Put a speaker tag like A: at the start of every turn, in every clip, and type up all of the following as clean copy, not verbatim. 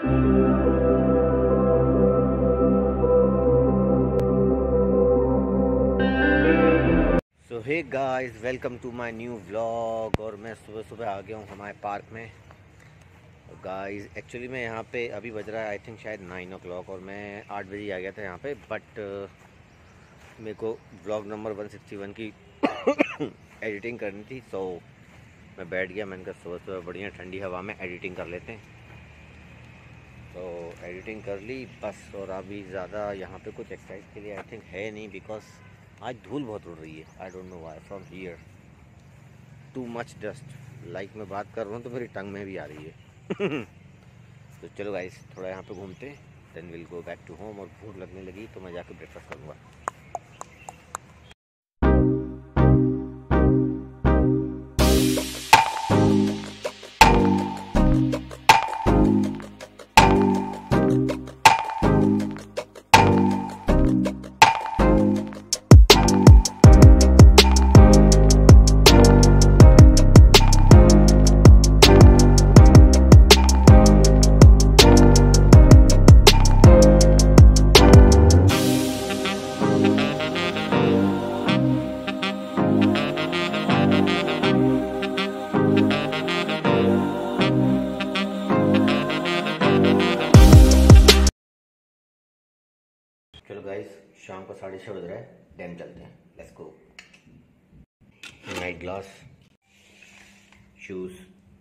A: So hey guys, welcome to my new vlog. और मैं सुबह सुबह आ गया हूँ हमारे पार्क में। गाइस एक्चुअली मैं यहाँ पे अभी बज रहा है आई थिंक शायद 9 o'clock और मैं 8 बजे आ गया था यहाँ पे। बट मेरे को व्लॉग नंबर 161 की एडिटिंग करनी थी। सो मैं बैठ गया, मैंने कहा सुबह सुबह बढ़िया ठंडी हवा में एडिटिंग कर लेते हैं। तो एडिटिंग कर ली बस। और अभी ज़्यादा यहाँ पे कुछ एक्सरसाइज के लिए आई थिंक है नहीं, बिकॉज आज धूल बहुत उड़ रही है। I don't know why from here too much dust. Like मैं बात कर रहा हूँ तो मेरी टंग में भी आ रही है। तो चलो गाइस थोड़ा यहाँ पे घूमते हैं, then will go back to home. और भूख लगने लगी तो मैं जाके ब्रेकफास्ट करूँगा। चलो गाइस शाम को 6:30 बज रहा है, डैम चलते हैं। Let's go. Night glass, shoes.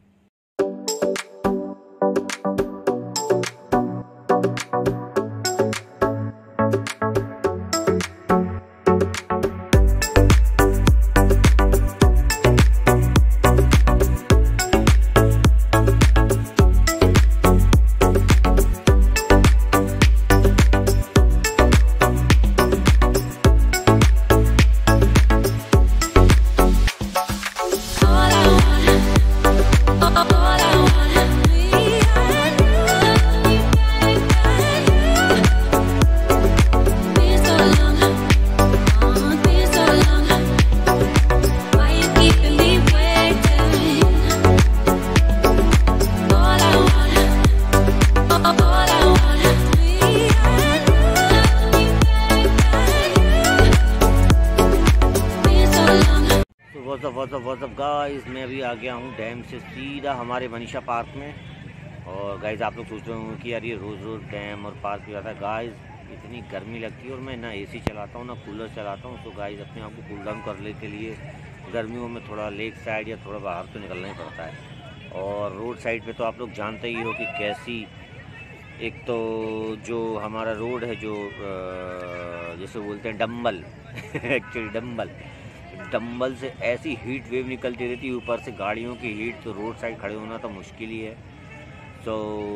A: What's up guys, मैं अभी आ गया हूँ डैम से सीधा हमारे मनीषा पार्क में। और गाइस आप लोग सोच रहे होंगे कि यार ये रोज़ रोज़ डैम और पार्क पे जाता है। गाइस इतनी गर्मी लगती है और मैं ना एसी चलाता हूँ ना कूलर चलाता हूँ। तो गाइस अपने आप को कूल डाउन करने के लिए गर्मियों में थोड़ा लेक साइड या थोड़ा बाहर तो निकलना ही पड़ता है। और रोड साइड पर तो आप लोग जानते ही हो कि कैसी, एक तो जो हमारा रोड है जो जैसे बोलते हैं डंबल एक्चुअली डंबल से ऐसी हीट वेव निकलती रहती है, ऊपर से गाड़ियों की हीट। तो रोड साइड खड़े होना तो मुश्किल ही है। तो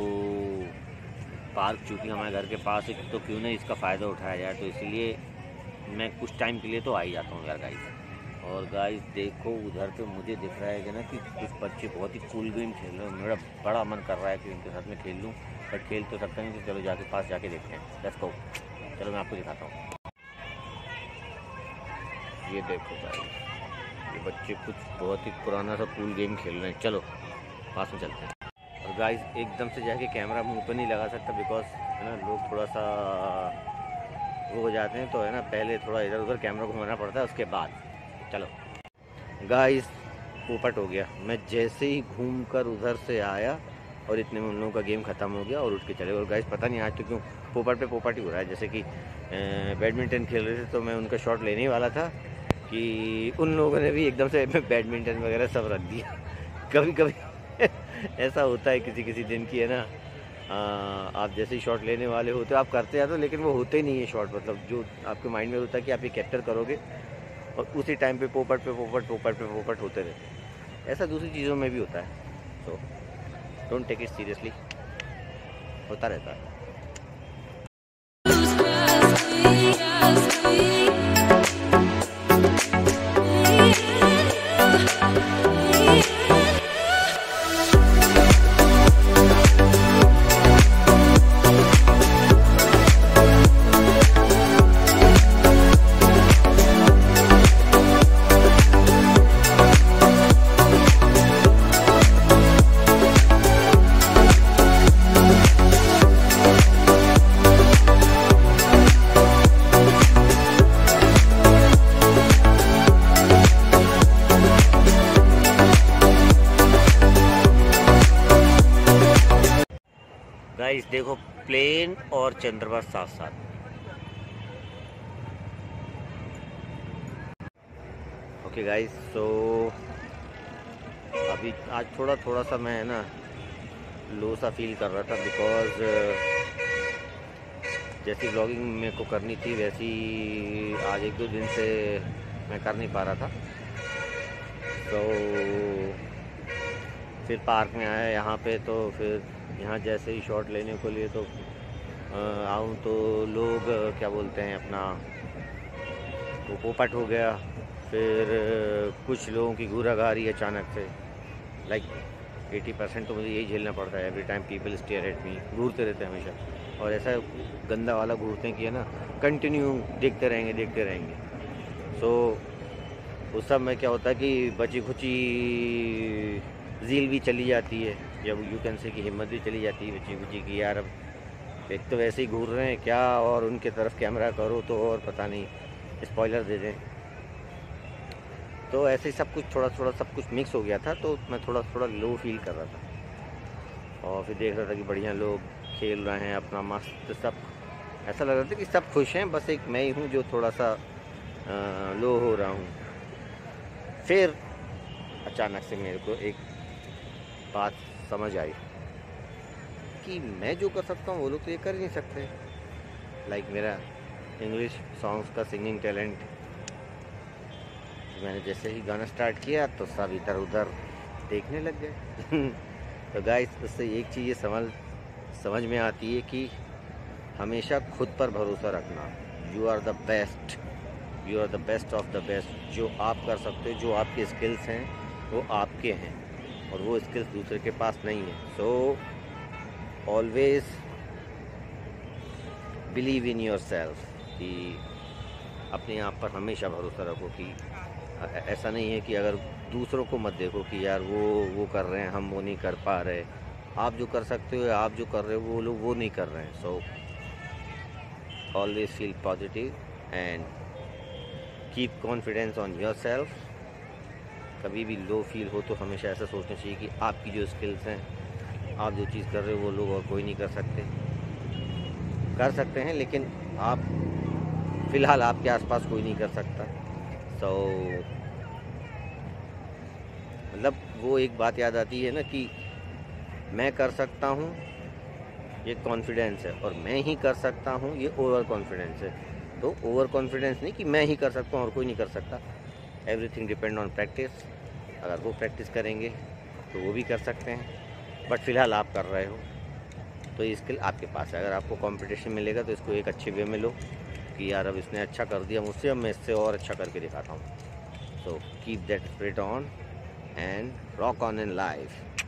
A: पार्क चूँकि हमारे घर के पास है तो क्यों नहीं इसका फ़ायदा उठाया जाए। तो इसलिए मैं कुछ टाइम के लिए तो आ ही जाता हूँ यार गाइस। और गाइस देखो उधर पे मुझे दिख रहा है कि ना कि कुछ बच्चे बहुत ही कूल गेम खेल रहे हैं। मेरा बड़ा मन कर रहा है कि उनके साथ में खेल लूँ, बट खेल तो सकता नहीं। तो चलो जाके पास जाके देखते हैं। Let's go. चलो मैं आपको दिखाता हूँ। ये देखो गाइस, ये बच्चे कुछ बहुत ही पुराना सा कूल गेम खेल रहे हैं। चलो पास में चलते हैं। और गाइस एकदम से जाके कैमरा मुंह पे नहीं लगा सकता, बिकॉज है ना लोग थोड़ा सा वो हो जाते हैं। तो है ना पहले थोड़ा इधर उधर कैमरा घुमाना पड़ता है, उसके बाद। चलो गाइस पोपट हो गया। मैं जैसे ही घूम कर उधर से आया और इतने में उन लोगों का गेम ख़त्म हो गया और उठ के चले। और गाइस पता नहीं आज तो क्यों पोपट पे पोपट ही हो रहा है। जैसे कि बैडमिंटन खेल रहे थे तो मैं उनका शॉट लेने ही वाला था कि उन लोगों ने भी एकदम से बैडमिंटन वगैरह सब रख दिया। कभी कभी ऐसा होता है किसी किसी दिन की, है ना। आप जैसे ही शॉट लेने वाले होते हो आप करते हैं तो, लेकिन वो होते नहीं है शॉट। मतलब जो आपके माइंड में होता है कि आप ये कैप्चर करोगे और उसी टाइम पे पोपट पे पोपट होते रहते हैं। ऐसा दूसरी चीज़ों में भी होता है। तो डोंट टेक इट सीरियसली, होता रहता है। गाइस देखो, प्लेन और चंद्रमा साथ साथ। ओके गाइस, सो अभी आज थोड़ा सा मैं ना लो सा फील कर रहा था, बिकॉज जैसी ब्लॉगिंग मेरे को करनी थी वैसी आज 1-2 दिन से मैं कर नहीं पा रहा था। तो फिर पार्क में आया यहाँ पे, तो फिर यहाँ जैसे ही शॉट लेने को लिए तो आऊँ तो लोग क्या बोलते हैं अपना वो पोपट हो गया। फिर कुछ लोगों की घूराघारी अचानक से, लाइक 80% तो मुझे यही झेलना पड़ता है। Every time people stare at me, घूरते रहते हैं हमेशा, और ऐसा गंदा वाला घूरते हैं कि है ना कंटिन्यू देखते रहेंगे। सो उस सब में क्या होता है कि बची खुची ज़ील भी चली जाती है, या यू कैन से की हिम्मत भी चली जाती है बची खुची की यार अब एक तो वैसे ही घूर रहे हैं क्या, और उनके तरफ कैमरा करो तो और पता नहीं स्पॉइलर दे दें। तो ऐसे ही सब कुछ थोड़ा सब कुछ मिक्स हो गया था, तो मैं थोड़ा लो फील कर रहा था। और फिर देख रहा था कि बढ़िया लोग खेल रहे हैं अपना मस्त, सब ऐसा लग रहा था कि सब खुश हैं, बस एक मैं ही हूँ जो थोड़ा सा लो हो रहा हूँ। फिर अचानक से मेरे को एक बात समझ आई कि मैं जो कर सकता हूँ वो लोग तो ये कर ही नहीं सकते। लाइक मेरा इंग्लिश सॉन्ग्स का सिंगिंग टैलेंट, मैंने जैसे ही गाना स्टार्ट किया तो सब इधर उधर देखने लग गए। तो गाइस, उससे एक चीज़ ये समझ में आती है कि हमेशा खुद पर भरोसा रखना। You are the best, you are the best of the best. जो आप कर सकते हो, जो आपके स्किल्स हैं वो आपके हैं, और वो स्किल्स दूसरे के पास नहीं है। So always believe in yourself, कि अपने आप पर हमेशा भरोसा रखो। कि ऐसा नहीं है कि अगर दूसरों को मत देखो कि यार वो कर रहे हैं हम वो नहीं कर पा रहे। आप जो कर सकते हो, आप जो कर रहे हो वो लोग वो नहीं कर रहे हैं। So always feel positive and keep confidence on yourself. कभी भी लो फील हो तो हमेशा ऐसा सोचना चाहिए कि आपकी जो स्किल्स हैं, आप जो चीज़ कर रहे हो वो लोग और कोई नहीं कर सकते हैं, लेकिन आप फ़िलहाल आपके आसपास कोई नहीं कर सकता। सो मतलब वो एक बात याद आती है ना कि मैं कर सकता हूँ, ये कॉन्फिडेंस है, और मैं ही कर सकता हूँ, ये ओवर कॉन्फिडेंस है। तो ओवर कॉन्फिडेंस नहीं कि मैं ही कर सकता हूँ और कोई नहीं कर सकता। Everything depend on practice. अगर वो प्रैक्टिस करेंगे तो वो भी कर सकते हैं, बट फ़िलहाल आप कर रहे हो तो ये स्किल आपके पास है। अगर आपको कंपटीशन मिलेगा तो इसको एक अच्छे वे में लो कि यार अब इसने अच्छा कर दिया मुझसे, अब मैं इससे और अच्छा करके दिखाता हूँ। So keep that spirit on and rock on in life.